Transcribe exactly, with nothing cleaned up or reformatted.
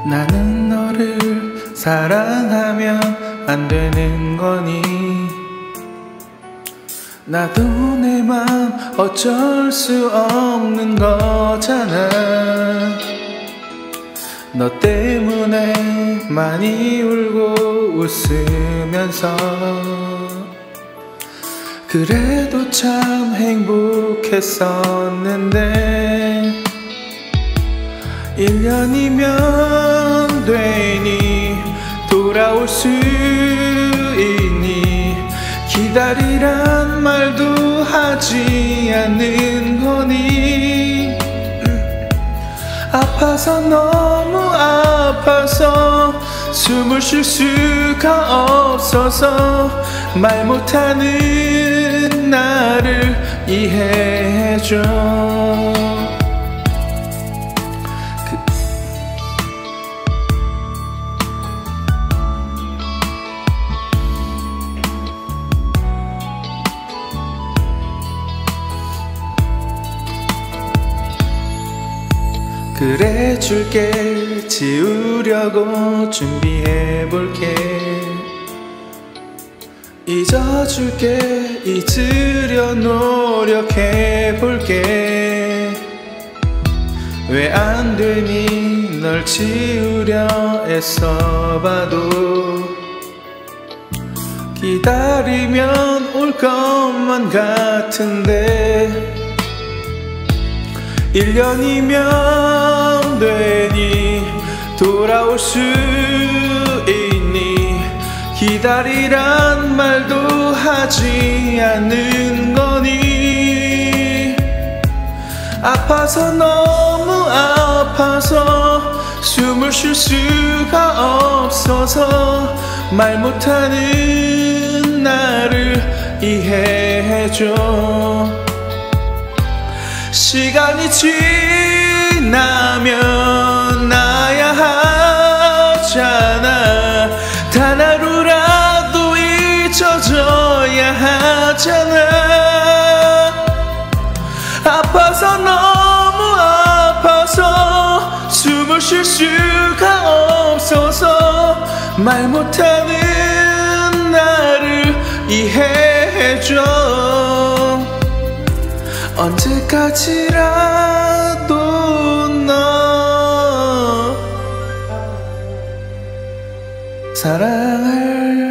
나는 너를 사랑하면 안 되는 거니? 나도 내 맘 어쩔 수 없는 거잖아. 너 때문에 많이 울고 웃으면서 그래도 참 행복했었는데 일 년이면 되니 돌아올 수 있니? 기다리란 말도 하지 않는 거니? 아파서 너무 아파서 숨을 쉴 수가 없어서 말 못하는 나를 이해해줘. 그래 줄게, 지우려고 준비해볼게. 잊어줄게, 잊으려 노력해볼게. 왜 안 되니 널 지우려 애써봐도 기다리면 올 것만 같은데 일 년이면 되니 돌아올 수 있니? 기다리란 말도 하지 않는 거니? 아파서 너무 아파서 숨을 쉴 수가 없어서 말 못하는 나를 이해해줘. 시간이 지나면 나야 하잖아. 단 하루라도 잊혀져야 하잖아. 아파서 너무 아파서 숨을 쉴 수가 없어서 말 못하는 나를 이해해줘. 언제까지라도 너 사랑할